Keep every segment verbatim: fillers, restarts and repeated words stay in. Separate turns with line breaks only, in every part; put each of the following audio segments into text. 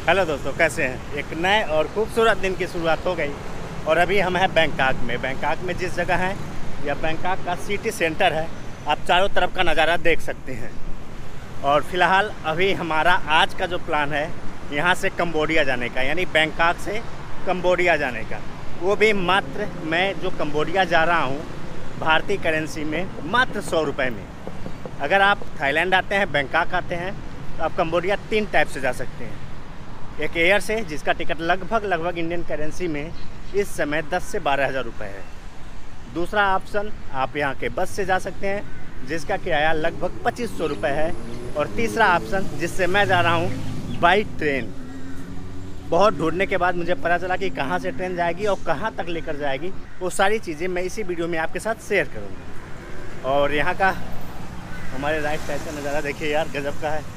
Hello दोस्तों, कैसे हैं। एक नए और खूबसूरत दिन की शुरुआत हो गई और अभी हम हैं बैंकॉक में। बैंकॉक में जिस जगह हैं, यह बैंकॉक का सिटी सेंटर है। आप चारों तरफ का नज़ारा देख सकते हैं। और फिलहाल अभी हमारा आज का जो प्लान है, यहाँ से कंबोडिया जाने का, यानी बैंकॉक से कंबोडिया जाने का। वो भी मात्र, मैं जो कंबोडिया जा रहा हूँ भारतीय करेंसी में, मात्र सौ रुपये में। अगर आप थाईलैंड आते हैं, बैंकॉक आते हैं, तो आप कंबोडिया तीन टाइप से जा सकते हैं। एक एयर से, जिसका टिकट लगभग लगभग इंडियन करेंसी में इस समय दस से बारह हज़ार रुपये है। दूसरा ऑप्शन, आप यहाँ के बस से जा सकते हैं, जिसका किराया लगभग पच्चीस सौ रुपये है। और तीसरा ऑप्शन, जिससे मैं जा रहा हूँ, बाई ट्रेन। बहुत ढूंढने के बाद मुझे पता चला कि कहाँ से ट्रेन जाएगी और कहाँ तक लेकर जाएगी। वो सारी चीज़ें मैं इसी वीडियो में आपके साथ शेयर करूँगा। और यहाँ का हमारे राइट साइड का नज़ारा देखिए यार, गजब का है।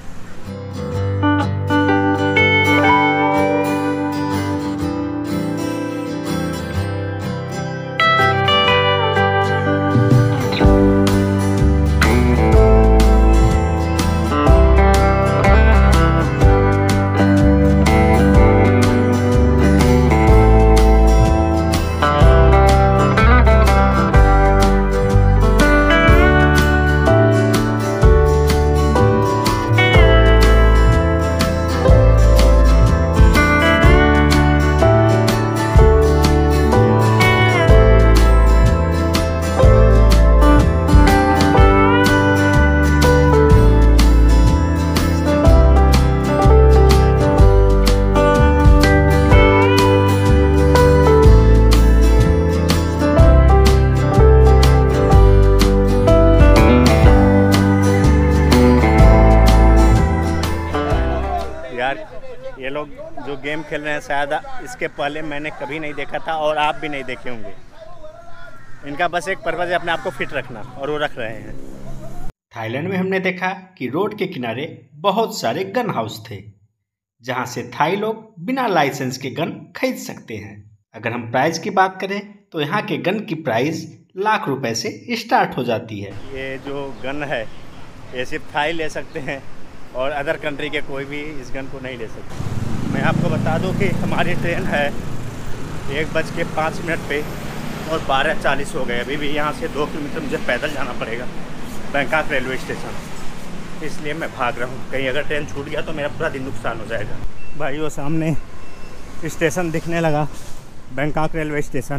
यार, ये लोग जो गेम खेल रहे हैं, शायद इसके पहले मैंने कभी नहीं देखा था और आप भी नहीं देखे होंगे। इनका बस एक पर्पज़ है, अपने आप को फिट रखना, और वो रख रहे हैं। थाईलैंड में हमने देखा कि रोड के किनारे बहुत सारे गन हाउस थे, जहां से थाई लोग बिना लाइसेंस के गन खरीद सकते हैं। अगर हम प्राइस की बात करें तो यहाँ के गन की प्राइस लाख रुपए से स्टार्ट हो जाती है। ये जो गन है, ये सिर्फ थाई ले सकते हैं और अदर कंट्री के कोई भी इस गन को नहीं ले सकते। मैं आपको बता दूं कि हमारी ट्रेन है एक बज के पाँच मिनट पे और बारह चालीस हो गए। अभी भी यहाँ से दो किलोमीटर मुझे पैदल जाना पड़ेगा बैंकॉक रेलवे स्टेशन। इसलिए मैं भाग रहा हूँ, कहीं अगर ट्रेन छूट गया तो मेरा पूरा दिन नुकसान हो जाएगा। भाई वो सामने स्टेशन दिखने लगा, बैंकॉक रेलवे स्टेशन।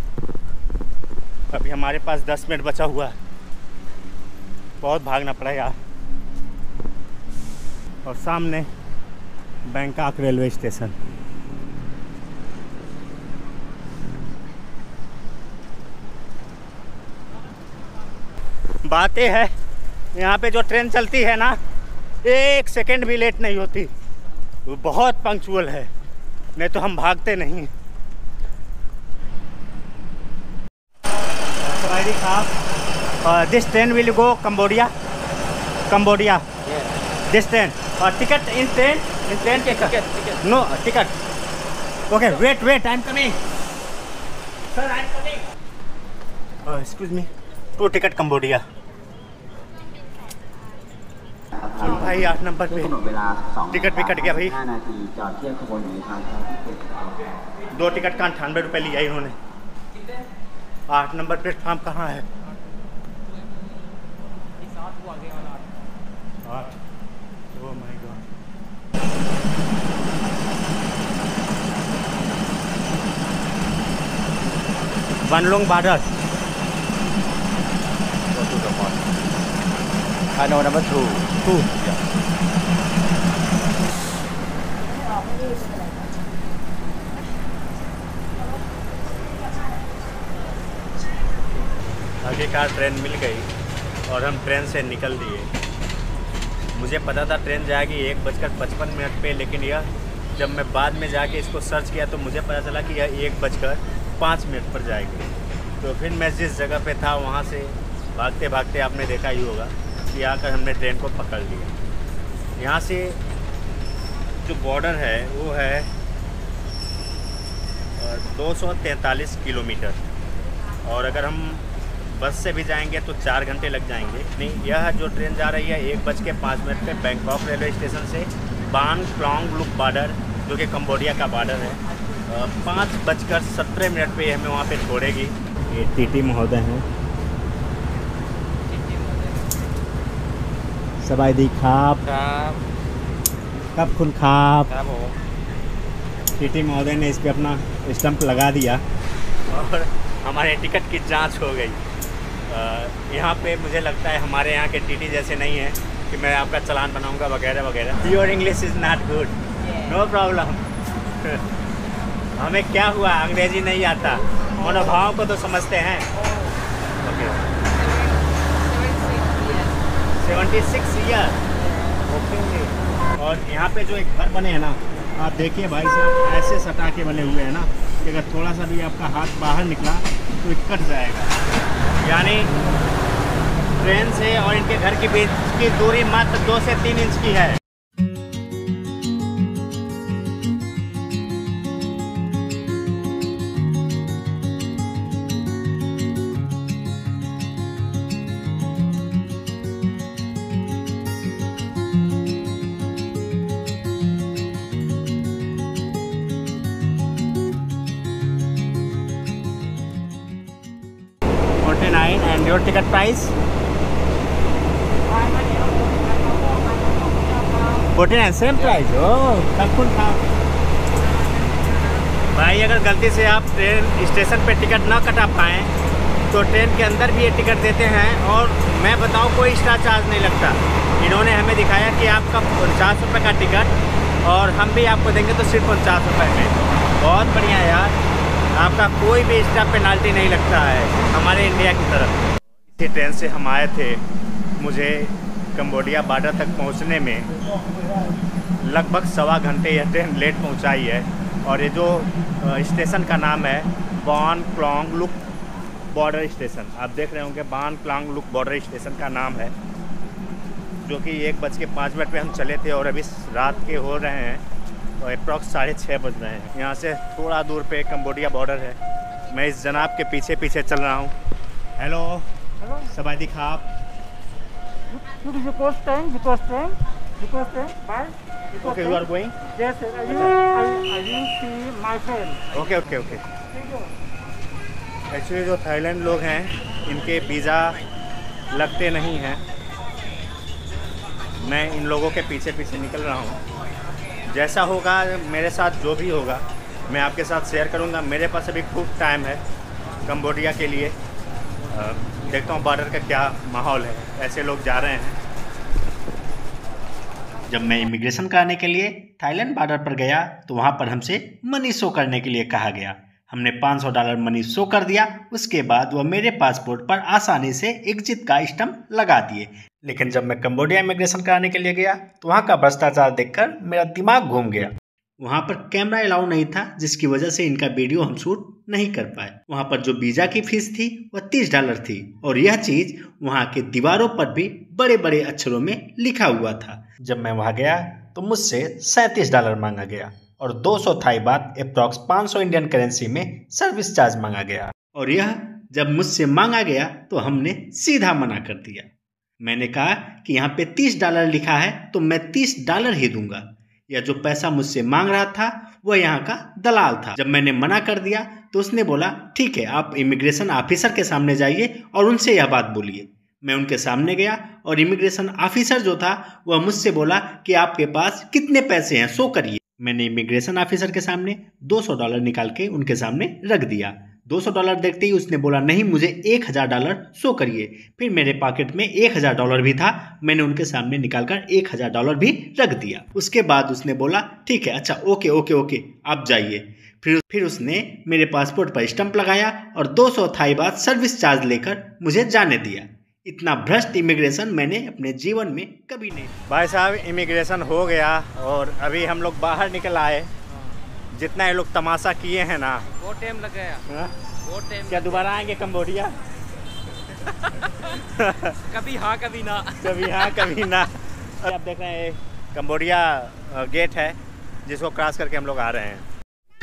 अभी हमारे पास दस मिनट बचा हुआ है, बहुत भागना पड़ेगा। और सामने बैंकॉक रेलवे स्टेशन। बातें है, यहाँ पे जो ट्रेन चलती है ना, एक सेकंड भी लेट नहीं होती। वो बहुत पंक्चुअल है, नहीं तो हम भागते नहीं। सवारी साहब, this train will go Cambodia, Cambodia this train. और ticket in train, in train ticket, no ticket. Okay, wait wait, I am coming sir, I am coming. Excuse me, two ticket Cambodia. भाई आठ number पे ticket भी cut गया भाई। दो ticket का अट्ठानवे रुपये लिया इन्होंने। आठ नंबर प्लेटफॉर्म कहाँ है? आठ। Oh my God. Banlong border.
Go to the one. I know number two.
Two.
Yeah.
आखिरकार ट्रेन मिल गई और हम ट्रेन से निकल दिए। मुझे पता था ट्रेन जाएगी एक बजकर पचपन मिनट पे, लेकिन यह जब मैं बाद में जाके इसको सर्च किया तो मुझे पता चला कि यह एक बजकर पाँच मिनट पर जाएगी। तो फिर मैं जिस जगह पे था वहाँ से भागते भागते, आपने देखा ही होगा कि आकर हमने ट्रेन को पकड़ लिया। यहाँ से जो बॉर्डर है वो है दो सौ तैंतालीस किलोमीटर, और अगर हम बस से भी जाएंगे तो चार घंटे लग जाएंगे। नहीं, यह जो ट्रेन जा रही है एक बज के पाँच मिनट पे बैंकॉक रेलवे स्टेशन से बान क्लॉन्ग लुक बॉर्डर जो कि कंबोडिया का बॉर्डर है। पाँच बजकर सत्रह मिनट पे हमें वहाँ पे छोड़ेगी। ये टीटी महोदय हैं। सबाई दी खाप कब खुन खाप। टीटी महोदय ने इस पे अपना स्टंप लगा दिया और हमारे टिकट की जांच हो गई। यहाँ पे मुझे लगता है हमारे यहाँ के टीटी जैसे नहीं है कि मैं आपका चालान बनाऊंगा वगैरह वगैरह। Your English is not good, no problem. हमें क्या हुआ, अंग्रेजी नहीं आता, मनोभाव को तो समझते हैं। Okay, seventy six year. Okay, और यहाँ पे जो एक घर बने हैं ना, आप देखिए भाई साहब, ऐसे सटा के बने हुए हैं ना कि अगर थोड़ा सा भी आपका हाथ बाहर निकला तो ये कट जाएगा। यानी ट्रेन से और इनके घर के बीच की दूरी मात्र दो से तीन इंच की है। forty-nine and your ticket price? forty-nine, same price. Oh, कल था। भाई अगर गलती से आप ट्रेन स्टेशन पे टिकट ना कटा पाएँ तो ट्रेन के अंदर भी ये टिकट देते हैं और मैं बताऊँ कोई एक्स्ट्रा चार्ज नहीं लगता। इन्होंने हमें दिखाया कि आपका उनचास रुपये का टिकट और हम भी आपको देंगे तो सिर्फ उनचास रुपये में। बहुत बढ़िया यार, आपका कोई भी एक्स्ट्रा पेनाल्टी नहीं लगता है हमारे इंडिया की तरफ। इसी ट्रेन से हम आए थे। मुझे कंबोडिया बॉर्डर तक पहुंचने में लगभग सवा घंटे यह ट्रेन लेट पहुंचाई है। और ये जो स्टेशन का नाम है बान क्लोंग लुक बॉर्डर स्टेशन, आप देख रहे होंगे बान क्लोंग लुक बॉर्डर स्टेशन का नाम है, जो कि एक बज के पाँच मिनट पर हम चले थे और अभी रात के हो रहे हैं और अप्रॉक्स साढ़े छः बज रहे हैं। यहाँ से थोड़ा दूर पे कंबोडिया बॉर्डर है। मैं इस जनाब के पीछे पीछे चल रहा हूँ। हेलो, सबाई दी खाप। Okay, you are going?
Yes, I will, I, I will see my friend.
Okay okay okay. Actually जो थाईलैंड लोग हैं इनके वीज़ा लगते नहीं हैं। मैं इन लोगों के पीछे पीछे निकल रहा हूँ। जैसा होगा मेरे साथ, जो भी होगा मैं आपके साथ शेयर करूँगा। मेरे पास अभी खूब टाइम है कंबोडिया के लिए। आ, देखता हूँ बॉर्डर का क्या माहौल है। ऐसे लोग जा रहे हैं। जब मैं इमिग्रेशन कराने के लिए थाईलैंड बॉर्डर पर गया तो वहाँ पर हमसे मनी शो करने के लिए कहा गया। हमने पाँच सौ डॉलर मनी शो कर दिया। उसके बाद वह मेरे पासपोर्ट पर आसानी से एग्जिट का स्टंप लगा दिए। लेकिन जब मैं कंबोडिया इमिग्रेशन कराने के लिए गया तो वहाँ का भ्रष्टाचार देखकर मेरा दिमाग घूम गया। वहाँ पर कैमरा अलाउ नहीं था, जिसकी वजह से इनका वीडियो हम शूट नहीं कर पाए। वहाँ पर जो वीज़ा की फीस थी वह तीस डॉलर थी और यह चीज़ वहाँ के दीवारों पर भी बड़े बड़े अक्षरों में लिखा हुआ था। जब मैं वहाँ गया तो मुझसे सैंतीस डॉलर मांगा गया और दो सौ थाई बात अप्रॉक्स पाँच सौ इंडियन करेंसी में सर्विस चार्ज मांगा गया। और यह जब मुझसे मांगा गया तो हमने सीधा मना कर दिया। मैंने कहा कि यहाँ पे तीस डॉलर लिखा है तो मैं तीस डॉलर ही दूंगा। यह जो पैसा मुझसे मांग रहा था वह यहाँ का दलाल था। जब मैंने मना कर दिया तो उसने बोला ठीक है, आप इमिग्रेशन ऑफिसर के सामने जाइए और उनसे यह बात बोलिए। मैं उनके सामने गया और इमिग्रेशन ऑफिसर जो था वह मुझसे बोला कि आपके पास कितने पैसे हैं, शो करिए। मैंने इमिग्रेशन ऑफिसर के सामने दो सौ डॉलर निकाल के उनके सामने रख दिया। दो सौ डॉलर देखते ही उसने बोला नहीं, मुझे एक हज़ार डॉलर शो करिए। फिर मेरे पॉकेट में एक हज़ार डॉलर भी था। मैंने उनके सामने निकालकर एक हज़ार डॉलर भी रख दिया। उसके बाद उसने बोला ठीक है, अच्छा ओके ओके ओके आप जाइए। फिर फिर उसने मेरे पासपोर्ट पर स्टंप लगाया और दो सौ थाई बात सर्विस चार्ज लेकर मुझे जाने दिया। इतना भ्रष्ट इमिग्रेशन मैंने अपने जीवन में कभी नहीं। भाई साहब, इमिग्रेशन हो गया और अभी हम लोग बाहर निकल आए। जितना ये लोग तमाशा किए हैं ना,
बहुत टाइम लग गया। बहुत टाइम।
क्या दोबारा आएंगे कंबोडिया?
कभी हाँ कभी ना।
कभी हाँ कभी ना। आप देख रहे हैं कंबोडिया गेट है जिसको क्रॉस करके हम लोग आ रहे हैं।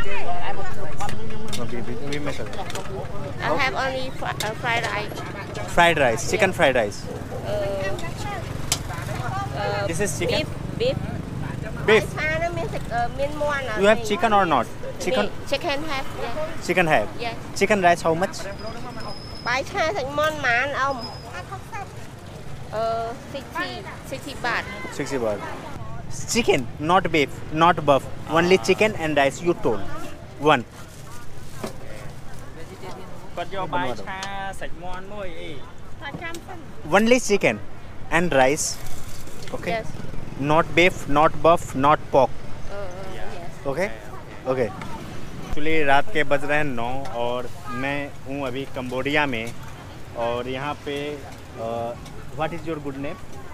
I have only fr uh, fried rice.
Fried rice, chicken fried rice.
Uh, uh,
This is chicken.
Beef, beef.
Beef.
Hai tháng mới uh, min one.
You have chicken or not? Chicken.
Chicken have. Yeah.
Chicken have.
Yes.
Chicken rice how much?
Bài cha thịt món mán ông. Ờ, sixty, sixty baht.
sixty baht. Chicken, not beef, not buff. Only chicken and rice. You told. One.
គាត់យកបាយឆាសាច់មាន់មួយអី
Phải trăm phân.
Only chicken and rice. Okay.
Yes.
Not beef, not buff, not pork.
Ờ, yes.
Okay. Okay. Actually रात के बज रहे हैं नौ और मैं हूँ अभी Cambodia में और यहाँ पे what is your good name?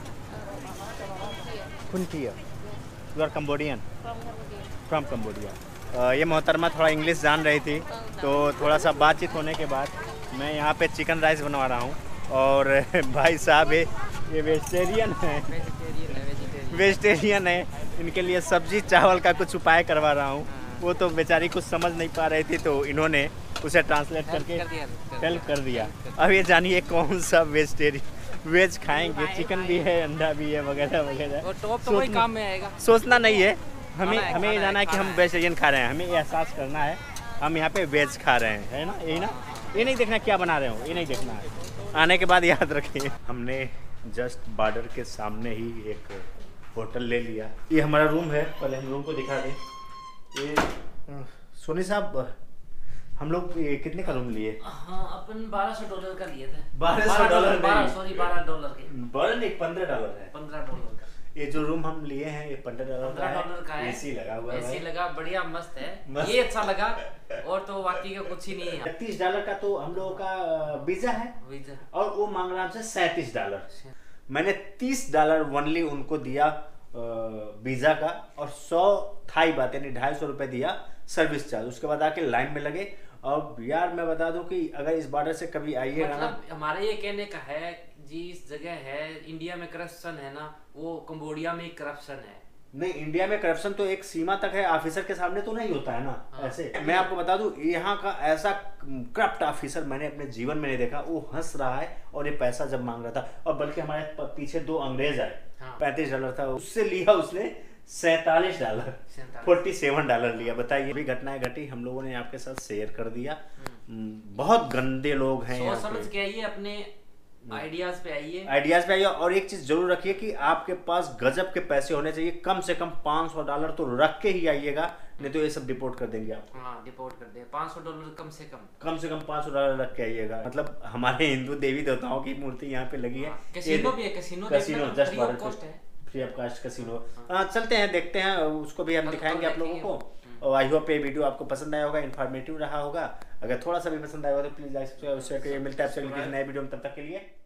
कुंटिया. You are Cambodian? From Cambodia. ये मोहतरमा थोड़ा इंग्लिश जान रही थी तो थोड़ा सा बातचीत होने के बाद मैं यहाँ पे चिकन राइस बनवा रहा हूँ और भाई साहब ये ये वेजिटेरियन है वेजिटेरियन है इनके लिए सब्जी चावल का कुछ उपाय करवा रहा हूँ. वो तो बेचारी कुछ समझ नहीं पा रही थी तो इन्होंने उसे ट्रांसलेट करके हेल्प कर दिया. अब ये जानिए कौन सा वेजिटेरियन वेज खाएंगे. चिकन भी है, अंडा भी है, वगैरह वगैरह.
टॉप तो वही काम में आएगा.
सोचना नहीं है हमें
खाना है,
हमें ये
खाना
जाना है
है,
कि हम
खाना है.
वेजिटेरियन खा रहे हैं. हमें ये एहसास करना है हम यहाँ पे वेज खा रहे हैं, है ना. यही ना. ये नहीं देखना क्या बना रहे हो, ये नहीं देखना है. आने के बाद याद रखिए. हमने जस्ट बॉर्डर के सामने ही एक होटल ले लिया. ये हमारा रूम है. पहले हम रूम को दिखा दें. ये सोनी साहब हम लोग ये कितने का रूम लिए?
हाँ अपन बारह सौ डॉलर का लिए थे.
बारह सौ डॉलर
बारह सॉरी बारह डॉलर के.
बारह नहीं पंद्रह डॉलर है.
पंद्रह डॉलर का.
ये जो रूम हम लिए हैं ये पंद्रह डॉलर
पंद्रह डॉलर का है.
एसी लगा हुआ है.
एसी लगा बढ़िया मस्त है.
मस्त.
ये अच्छा लगा और तो बाकी का कुछ ही नहीं है.
तीस डॉलर का तो हम लोगों का वीजा है
वीजा.
और वो मांग रहा हमसे सैंतीस डॉलर. मैंने तीस डॉलर ओनली उनको दिया वीजा का और सौ थाई बात यानी ढाई सौ रुपये दिया सर्विस चार्ज. उसके बाद आके लाइन में लगे. और यार मैं बता दूं कि अगर इस बॉर्डर से कभी आइएगा ना,
मतलब हमारे ये कहने का है जिस जगह है इंडिया में करप्शन है ना वो कंबोडिया में करप्शन है.
नहीं इंडिया में करप्शन तो एक सीमा तक है. ऑफिसर के सामने तो नहीं होता है ना.
हाँ.
ऐसे मैं आपको बता दूं यहाँ का ऐसा करप्ट ऑफिसर मैंने अपने जीवन में नहीं देखा. वो हंस रहा है और ये पैसा जब मांग रहा था और बल्कि हमारे पीछे दो अंग्रेज आए.
हाँ.
पैंतीस डॉलर था उससे लिया उसने सैतालीस डॉलर फोर्टी सेवन डॉलर लिया. बताइए भी घटनाएं घटी हम लोगों ने आपके साथ शेयर कर दिया. बहुत गंदे लोग हैं.
सोच समझ के आइए अपने आइडियाज पे आइए
आइडियाज पे आइए. और एक चीज जरूर रखिए कि आपके पास गजब के पैसे होने चाहिए. कम से कम पाँच सौ डॉलर तो रख के ही आइएगा नहीं तो ये सब डिपोर्ट कर देंगे आपको.
हाँ डिपोर्ट कर दे. पाँच सौ डॉलर कम से कम
कम से कम पाँच सौ डॉलर रख के आइएगा. मतलब हमारे हिंदू देवी देवताओं की मूर्ति यहाँ पे लगी है.
कैसीनो भी है. Casino
casino just
free of cost है.
Free of cost casino. चलते हैं देखते हैं उसको भी हम दिखाएंगे आप लोगों को. और आई होप ये वीडियो आपको पसंद आया होगा, इन्फॉर्मेटिव रहा होगा. अगर थोड़ा सा भी पसंद आया होगा तो प्लीज लाइक सब्सक्राइब शेयर करिए. मिलता है आपसे किसी नए वीडियो में. तब तक के लिए